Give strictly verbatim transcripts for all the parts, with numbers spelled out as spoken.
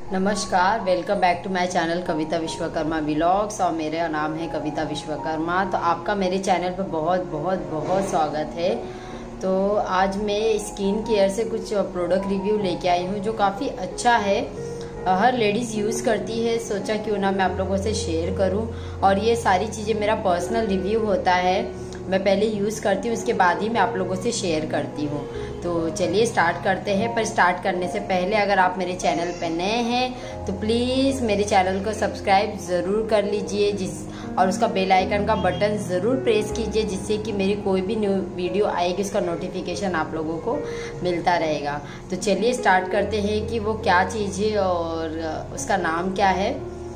नमस्कार, welcome back to my channel Kavita Vishwakarma vlogs. और मेरा नाम है कविता विश्वकर्मा। तो आपका मेरे चैनल पर बहुत बहुत बहुत स्वागत है। तो आज मैं स्किन केयर से कुछ प्रोडक्ट रिव्यू लेके आई हूँ जो काफ़ी अच्छा है, हर लेडीज़ यूज़ करती है। सोचा क्यों ना मैं आप लोगों से शेयर करूँ। और ये सारी चीज़ें मेरा पर्सनल रिव्यू होता है, मैं पहले यूज़ करती हूँ उसके बाद ही मैं आप लोगों से शेयर करती हूँ। तो चलिए स्टार्ट करते हैं। पर स्टार्ट करने से पहले अगर आप मेरे चैनल पर नए हैं तो प्लीज़ मेरे चैनल को सब्सक्राइब ज़रूर कर लीजिए, जिस और उसका बेल आइकन का बटन ज़रूर प्रेस कीजिए, जिससे कि मेरी कोई भी न्यू वीडियो आएगी उसका नोटिफिकेशन आप लोगों को मिलता रहेगा। तो चलिए स्टार्ट करते हैं कि वो क्या चीज़ है और उसका नाम क्या है।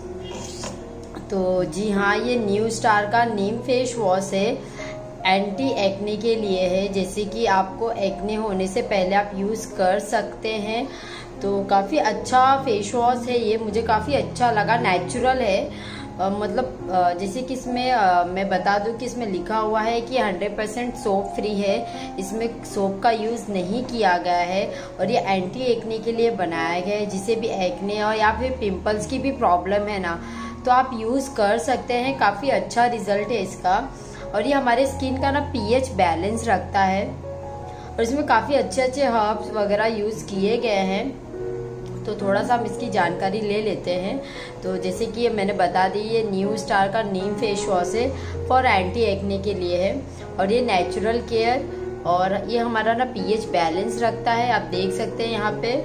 तो जी हाँ, ये न्यू स्टार का नीम फेस वॉश है, एंटी एक्ने के लिए है। जैसे कि आपको एक्ने होने से पहले आप यूज़ कर सकते हैं। तो काफ़ी अच्छा फेस वॉश है ये, मुझे काफ़ी अच्छा लगा। नेचुरल है, आ, मतलब आ, जैसे कि इसमें आ, मैं बता दूं कि इसमें लिखा हुआ है कि हंड्रेड परसेंट सोप फ्री है, इसमें सोप का यूज़ नहीं किया गया है। और ये एंटी एक्ने के लिए बनाया गया है, जिसे भी एक्ने और या फिर पिंपल्स की भी प्रॉब्लम है ना, तो आप यूज़ कर सकते हैं। काफ़ी अच्छा रिजल्ट है इसका। और ये हमारे स्किन का ना पीएच बैलेंस रखता है। और इसमें काफ़ी अच्छे अच्छे हर्ब्स वगैरह यूज़ किए गए हैं। तो थोड़ा सा हम इसकी जानकारी ले लेते हैं। तो जैसे कि ये मैंने बता दी, ये न्यू स्टार का नीम फेस वॉश है, फॉर एंटी एक्ने के लिए है। और ये नेचुरल केयर, और ये हमारा ना पीएच बैलेंस रखता है, आप देख सकते हैं यहाँ पे।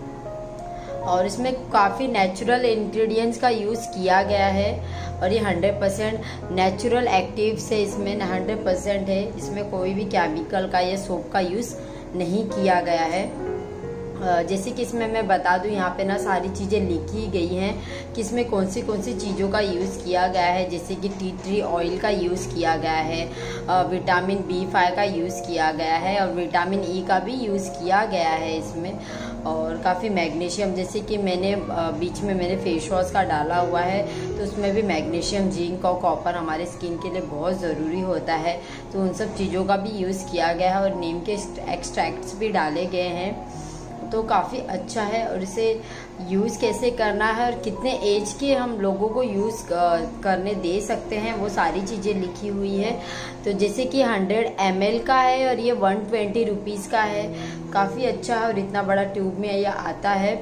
और इसमें काफ़ी नेचुरल इंग्रेडिएंट्स का यूज़ किया गया है। और ये हंड्रेड परसेंट नेचुरल एक्टिव्स है, इसमें हंड्रेड परसेंट है, इसमें कोई भी केमिकल का या सोप का यूज़ नहीं किया गया है। जैसे कि इसमें मैं बता दूं, यहाँ पे ना सारी चीज़ें लिखी गई हैं कि इसमें कौन सी कौन सी चीज़ों का यूज़ किया गया है। जैसे कि टी ट्री ऑयल का यूज़ किया गया है, विटामिन बी फाइव का यूज़ किया गया है, और विटामिन ई का भी यूज़ किया गया है इसमें। और काफ़ी मैग्नीशियम, जैसे कि मैंने बीच में मैंने फेस वॉश का डाला हुआ है, तो उसमें भी मैग्नीशियम, जिंक और कॉपर हमारे स्किन के लिए बहुत ज़रूरी होता है। तो उन सब चीज़ों का भी यूज़ किया गया है। और नीम के एक्सट्रैक्ट्स भी डाले गए हैं। तो काफ़ी अच्छा है। और इसे यूज़ कैसे करना है और कितने एज के हम लोगों को यूज़ करने दे सकते हैं, वो सारी चीज़ें लिखी हुई है। तो जैसे कि हंड्रेड एम एल का है और ये वन ट्वेंटी रुपीज़ का है। काफ़ी अच्छा है और इतना बड़ा ट्यूब में यह आता है।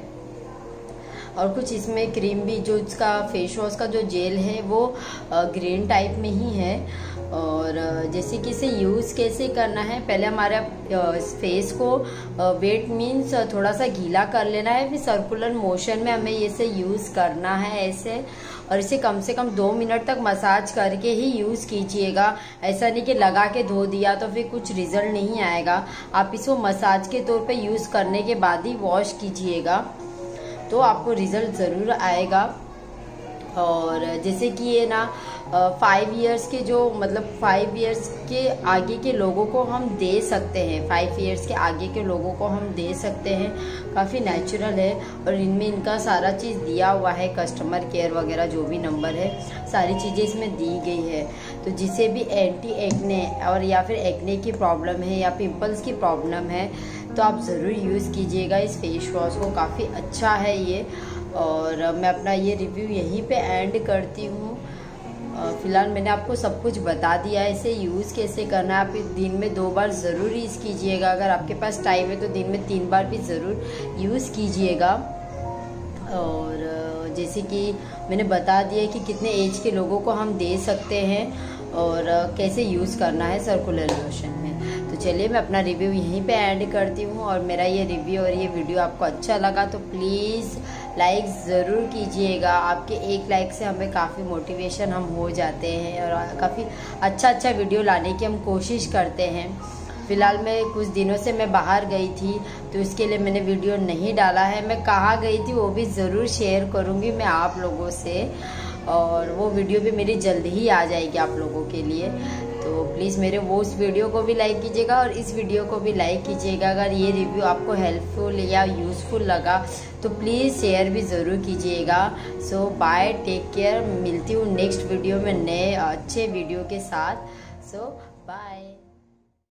और कुछ इसमें क्रीम भी, जो इसका फेस वॉश का जो जेल है वो ग्रीन टाइप में ही है। और जैसे कि इसे यूज़ कैसे करना है, पहले हमारा फेस को वेट मीन्स थोड़ा सा गीला कर लेना है, फिर सर्कुलर मोशन में हमें इसे यूज़ करना है ऐसे। और इसे कम से कम दो मिनट तक मसाज करके ही यूज़ कीजिएगा। ऐसा नहीं कि लगा के धो दिया तो फिर कुछ रिजल्ट नहीं आएगा। आप इसको मसाज के तौर पे यूज़ करने के बाद ही वॉश कीजिएगा, तो आपको रिजल्ट ज़रूर आएगा। और जैसे कि ये ना फाइव इयर्स के जो मतलब फाइव इयर्स के आगे के लोगों को हम दे सकते हैं, फाइव इयर्स के आगे के लोगों को हम दे सकते हैं। काफ़ी नेचुरल है। और इनमें इनका सारा चीज़ दिया हुआ है, कस्टमर केयर वगैरह जो भी नंबर है, सारी चीज़ें इसमें दी गई है। तो जिसे भी एंटी एक्ने और या फिर एक्ने की प्रॉब्लम है या पिंपल्स की प्रॉब्लम है, तो आप ज़रूर यूज़ कीजिएगा इस फेस वॉश को। काफ़ी अच्छा है ये। और मैं अपना ये रिव्यू यहीं पे एंड करती हूँ। फ़िलहाल मैंने आपको सब कुछ बता दिया है, इसे यूज़ कैसे करना है। आप दिन में दो बार ज़रूर यूज़ कीजिएगा। अगर आपके पास टाइम है तो दिन में तीन बार भी ज़रूर यूज़ कीजिएगा। और जैसे कि मैंने बता दिया कि कितने एज के लोगों को हम दे सकते हैं और कैसे यूज़ करना है सर्कुलर मोशन में। तो चलिए मैं अपना रिव्यू यहीं पे एंड करती हूँ। और मेरा ये रिव्यू और ये वीडियो आपको अच्छा लगा तो प्लीज़ लाइक ज़रूर कीजिएगा। आपके एक लाइक से हमें काफ़ी मोटिवेशन हम हो जाते हैं और काफ़ी अच्छा अच्छा वीडियो लाने की हम कोशिश करते हैं। फ़िलहाल मैं कुछ दिनों से मैं बाहर गई थी, तो इसके लिए मैंने वीडियो नहीं डाला है। मैं कहाँ गई थी वो भी ज़रूर शेयर करूँगी मैं आप लोगों से, और वो वीडियो भी मेरी जल्द ही आ जाएगी आप लोगों के लिए। तो प्लीज़ मेरे वो उस वीडियो को भी लाइक कीजिएगा और इस वीडियो को भी लाइक कीजिएगा। अगर ये रिव्यू आपको हेल्पफुल या यूज़फुल लगा तो प्लीज़ शेयर भी ज़रूर कीजिएगा। So bye, take care. मिलती हूँ नेक्स्ट वीडियो में नए अच्छे वीडियो के साथ। So bye.